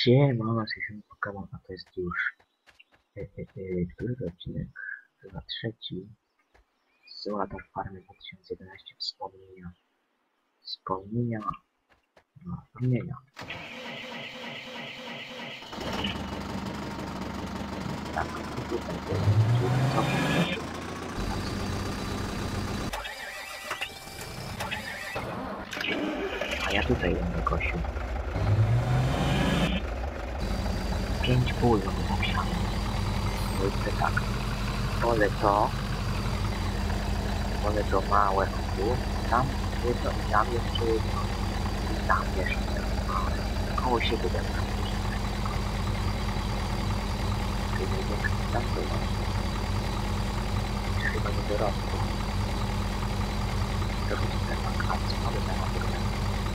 Siema, jesteśmy Pokémon, a to jest już który odcinek? Chyba trzeci. Symulator Farmy 2011 wspomnienia. Wspomnienia. No, wspomnienia. Tak, i tutaj to jest a ja tutaj będę kosił. 5 pól mam obsiane. No i tak. Pole to małe tu, tam jedno i tam jeszcze jedno i tam jeszcze małe. Koło siebie będę czyli największy tam to no. Czy chyba nie dorosło. To chodzi ten wakacje, może zaraz wygląda.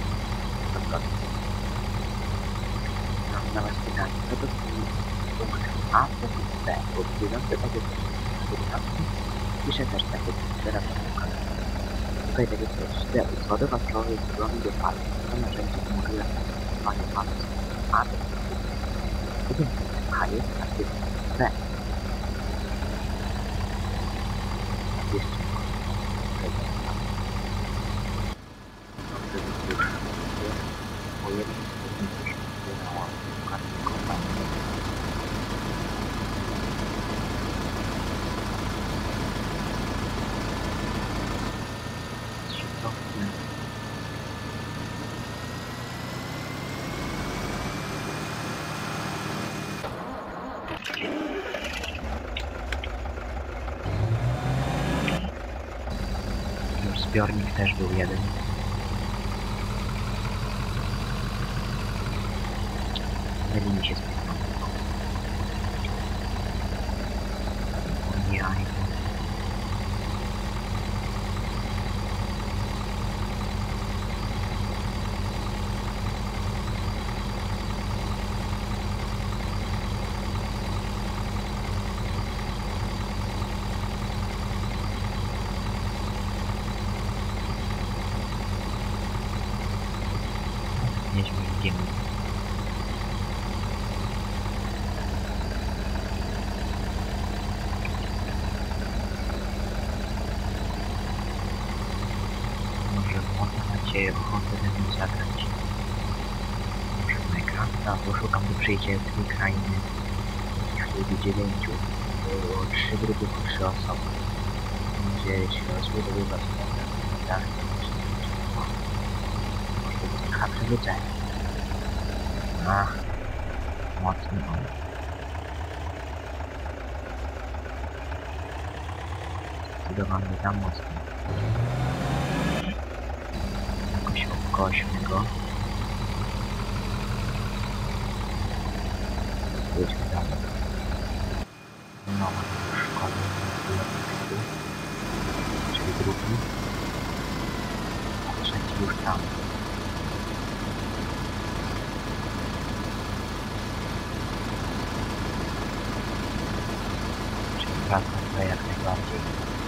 Mam na was pytanie, co to punkt A, punkt B, bo bieżąco takie coś piszę też takie teraz na przykład. Tutaj takie coś, D, ładowa strony z drogami do palca. To narzędzie umożliwia stosowanie palca. A to jest drugi punkt A jest aktywny. B. Jeszcze już po jednym składniku się zbierało kartę komentarzy. Już zbiornik też był jeden. Myli mi się z tym. Mieć Gimp. Może macie ochotę ze mną zagrać. Może na ekranach, bo szukam do przyjacielskiej krainy. Ich ludzi 9. Było 3 grupy po 3 osoby. Będzie się rozbudowywać tak. Może być PRZECZYTAJ. Ach, mocny on. Zdecydowanie za mocny. Jakoś obkośmy go. Jedźmy dalej. No, mamy już szkołę, czyli drugi. A trzeci już tam. Wracam tutaj jak najbardziej.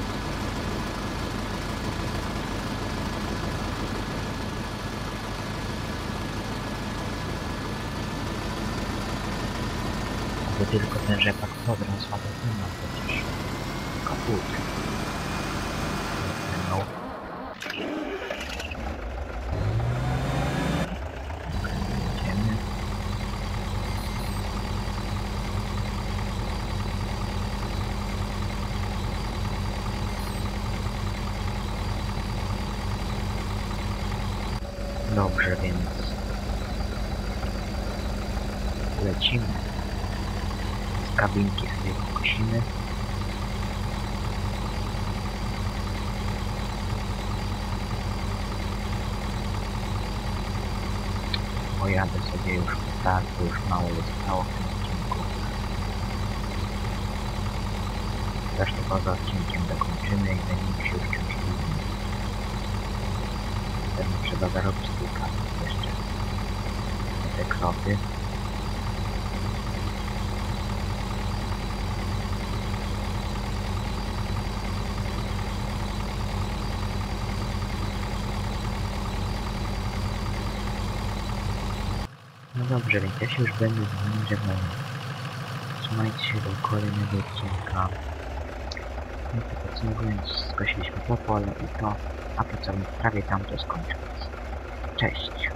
Aby tylko ten rzepak podrosł, a to nie ma przecież kaput. No. Idziemy. Dobrze, więc lecimy. Z kabinki sobie pokosimy. Pojadę sobie już tak, bo już mało zostało w tym odcinku. Zresztą poza odcinkiem dokończymy i zajmiemy się już czymś innym. Trzeba zarobić tej kasy jeszcze. Te kroty. No dobrze, więc ja się już będę z wami żegnał. Trzymajcie się do kolejnego odcinka. No to podsumowując, skosiliśmy to pole i to, a pracownik prawie tam to skończył. Cześć!